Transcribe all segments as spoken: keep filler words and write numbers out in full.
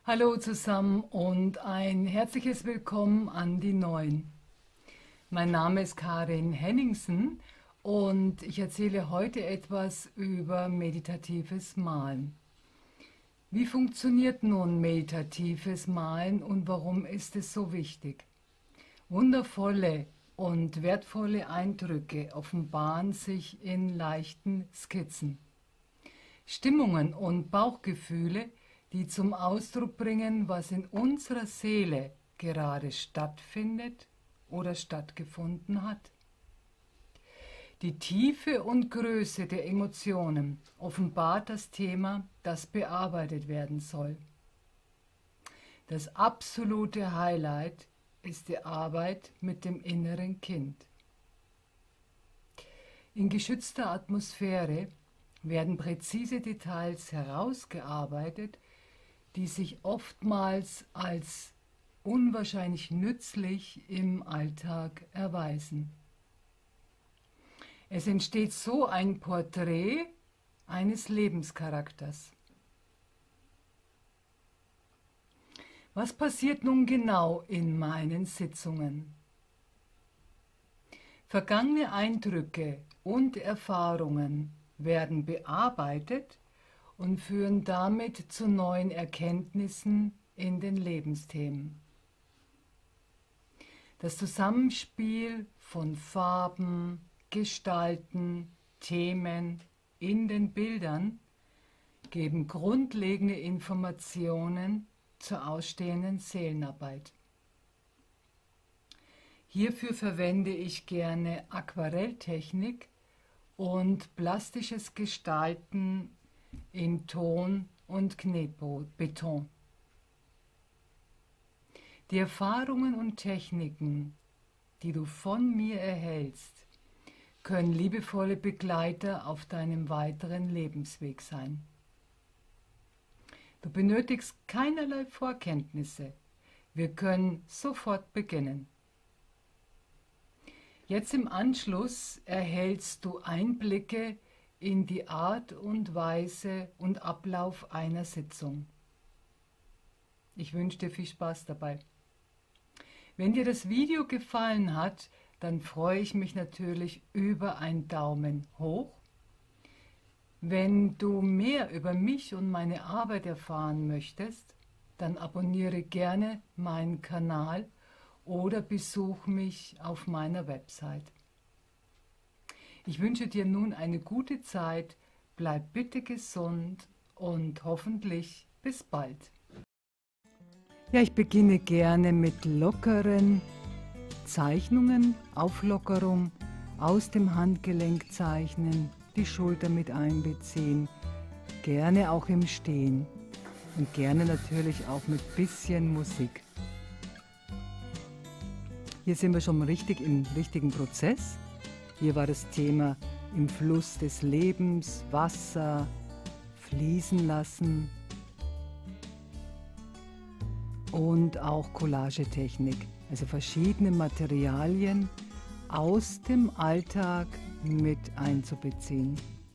Hallo zusammen und ein herzliches Willkommen an die Neuen. Mein Name ist Karin Henningsen und ich erzähle heute etwas über meditatives Malen. Wie funktioniert nun meditatives Malen und warum ist es so wichtig? Wundervolle und wertvolle Eindrücke offenbaren sich in leichten Skizzen. Stimmungen und Bauchgefühle, die zum Ausdruck bringen, was in unserer Seele gerade stattfindet oder stattgefunden hat. Die Tiefe und Größe der Emotionen offenbart das Thema, das bearbeitet werden soll. Das absolute Highlight ist die Arbeit mit dem inneren Kind. In geschützter Atmosphäre werden präzise Details herausgearbeitet, die sich oftmals als unwahrscheinlich nützlich im Alltag erweisen. Es entsteht so ein Porträt eines Lebenscharakters. Was passiert nun genau in meinen Sitzungen? Vergangene Eindrücke und Erfahrungen werden bearbeitet und führen damit zu neuen Erkenntnissen in den Lebensthemen. Das Zusammenspiel von Farben, Gestalten, Themen in den Bildern geben grundlegende Informationen zur ausstehenden Seelenarbeit. Hierfür verwende ich gerne Aquarelltechnik und plastisches Gestalten in Ton und Knetbeton. Die Erfahrungen und Techniken, die du von mir erhältst, können liebevolle Begleiter auf deinem weiteren Lebensweg sein. Du benötigst keinerlei Vorkenntnisse. Wir können sofort beginnen. Jetzt im Anschluss erhältst du Einblicke in die Art und Weise und Ablauf einer Sitzung. Ich wünsche dir viel Spaß dabei. Wenn dir das Video gefallen hat, dann freue ich mich natürlich über einen Daumen hoch. Wenn du mehr über mich und meine Arbeit erfahren möchtest, dann abonniere gerne meinen Kanal oder besuch mich auf meiner Website. Ich wünsche dir nun eine gute Zeit, bleib bitte gesund und hoffentlich bis bald. Ja, ich beginne gerne mit lockeren Zeichnungen, Auflockerung, aus dem Handgelenk zeichnen, die Schulter mit einbeziehen, gerne auch im Stehen und gerne natürlich auch mit bisschen Musik. Hier sind wir schon richtig im richtigen Prozess. Hier war das Thema im Fluss des Lebens, Wasser, fließen lassen und auch Collagetechnik, also verschiedene Materialien aus dem Alltag mit einzubeziehen.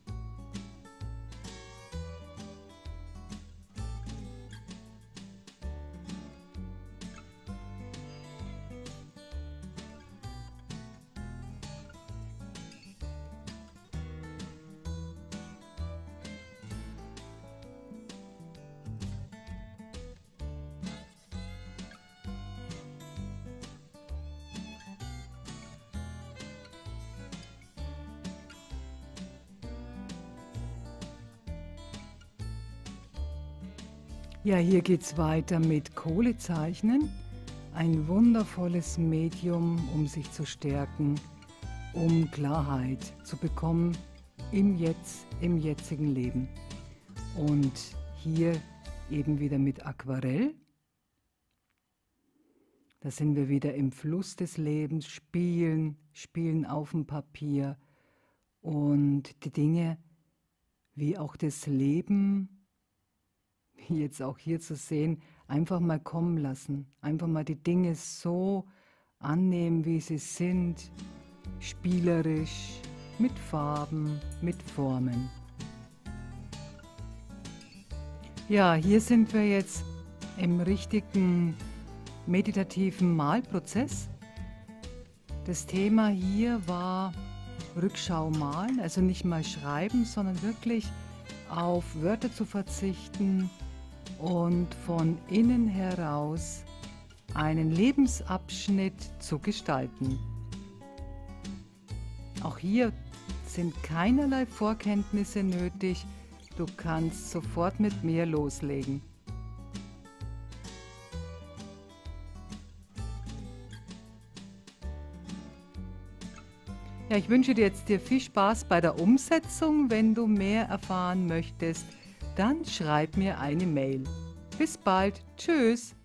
Ja, hier geht es weiter mit Kohlezeichnen. Ein wundervolles Medium, um sich zu stärken, um Klarheit zu bekommen im Jetzt, im jetzigen Leben. Und hier eben wieder mit Aquarell. Da sind wir wieder im Fluss des Lebens, spielen, spielen auf dem Papier und die Dinge, wie auch das Leben, wie jetzt auch hier zu sehen, einfach mal kommen lassen, einfach mal die Dinge so annehmen, wie sie sind, spielerisch, mit Farben, mit Formen. Ja, hier sind wir jetzt im richtigen meditativen Malprozess. Das Thema hier war Rückschau malen, also nicht mal schreiben, sondern wirklich auf Wörter zu verzichten und von innen heraus einen Lebensabschnitt zu gestalten. Auch hier sind keinerlei Vorkenntnisse nötig, du kannst sofort mit mir loslegen. Ja, ich wünsche dir jetzt dir viel Spaß bei der Umsetzung. Wenn du mehr erfahren möchtest, dann schreib mir eine Mail. Bis bald. Tschüss.